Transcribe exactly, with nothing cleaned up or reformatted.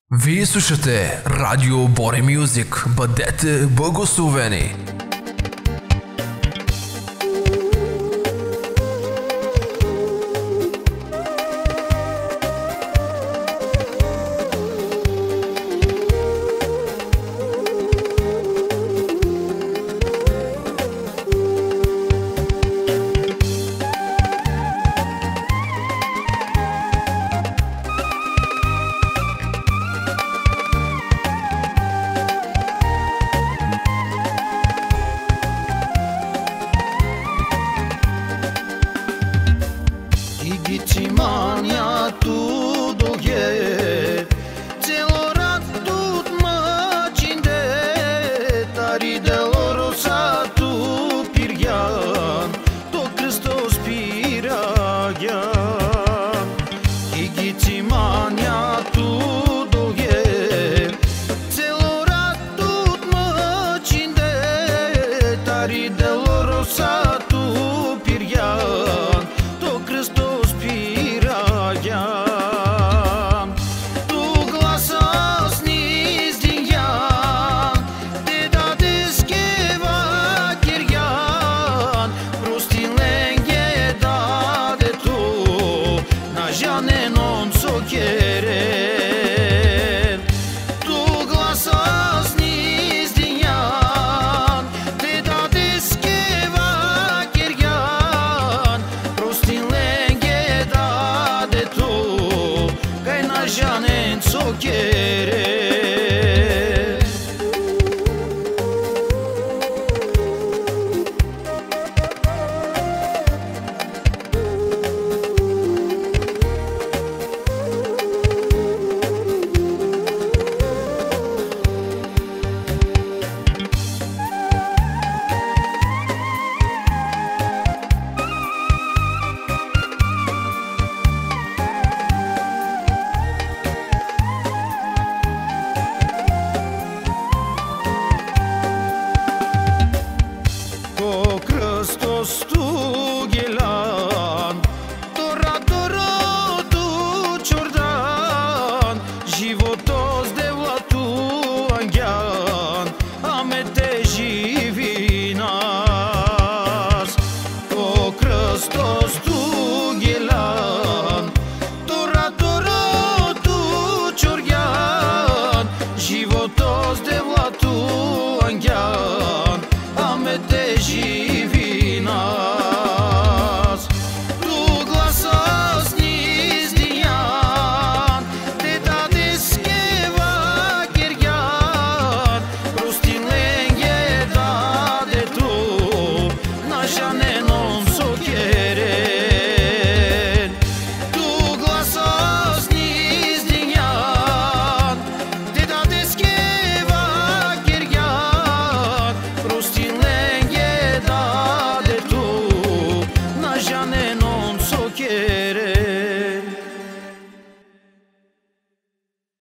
Вие слушате Радио Бори Мюзик. Бъдете благословени! Gicimania tu doghe, celor tut macinde, tari de loro sa tu pirgan, to Christos piragyan. Gicimania tu doghe, celor tut macinde, tari de loro sa tu pirgan, to Christos piragyan. Tu glasa snizdinyan, te dades keva kiryan, prostin lenge dade tu, na jane non so keren. Tu glasa snizdinyan, te dades keva kiryan, prostin lenge dade tu, kaj na jane so keren.